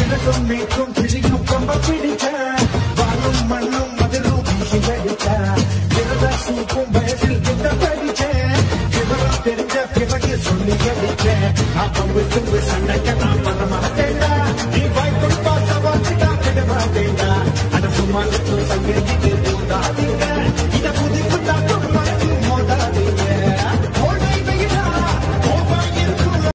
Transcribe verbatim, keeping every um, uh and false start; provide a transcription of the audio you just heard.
எனக்கும் நீக்கும் பிடிக்கும் ரொம்ப பிடிச்ச வாழும் மண்ணும் மதிலும் வீசி வெடிச்ச இருத சூப்பும் வயசில் கிட்ட படிச்சேன் விவரம் தெரிஞ்ச பிறகு சொல்லி அடிச்சேன் நான் பங்கு தும்பு சண்டை